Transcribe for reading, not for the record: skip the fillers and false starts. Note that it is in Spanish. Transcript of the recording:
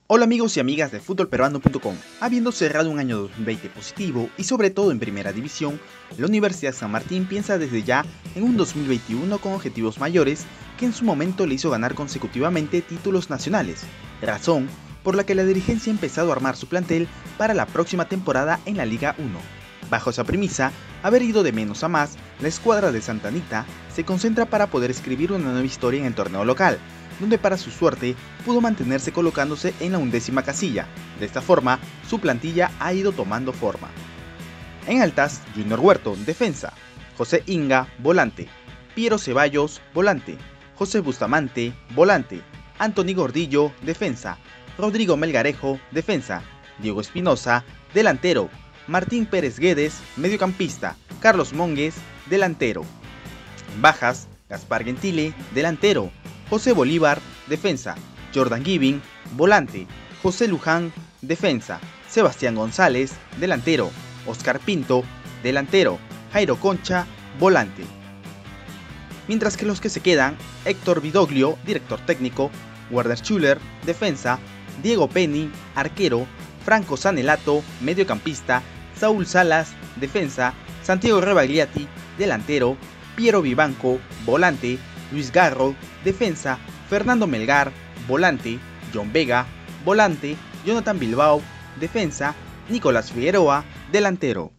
Hola amigos y amigas de futbolperuano.com. Habiendo cerrado un año 2020 positivo y sobre todo en primera división, la Universidad San Martín piensa desde ya en un 2021 con objetivos mayores que en su momento le hizo ganar consecutivamente títulos nacionales, razón por la que la dirigencia ha empezado a armar su plantel para la próxima temporada en la Liga 1. Bajo esa premisa, haber ido de menos a más, la escuadra de Santa Anita se concentra para poder escribir una nueva historia en el torneo local, donde para su suerte pudo mantenerse colocándose en la 11ª casilla. De esta forma, su plantilla ha ido tomando forma. En altas, Junior Huerto, defensa; José Inga, volante; Piero Ceballos, volante; José Bustamante, volante; Anthony Gordillo, defensa; Rodrigo Melgarejo, defensa; Diego Espinosa, delantero; Martín Pérez Guedes, mediocampista; Carlos Mongues, delantero. Bajas, Gaspar Gentile, delantero; José Bolívar, defensa; Jordan Giving, volante; José Luján, defensa; Sebastián González, delantero; Oscar Pinto, delantero; Jairo Concha, volante. Mientras que los que se quedan: Héctor Vidoglio, director técnico; Werder Schuller, defensa; Diego Penny, arquero; Franco Sanelato, mediocampista; Saúl Salas, defensa; Santiago Rebagliati, delantero; Piero Vivanco, volante; Luis Garro, defensa; Fernando Melgar, volante; John Vega, volante; Jonathan Bilbao, defensa; Nicolás Figueroa, delantero.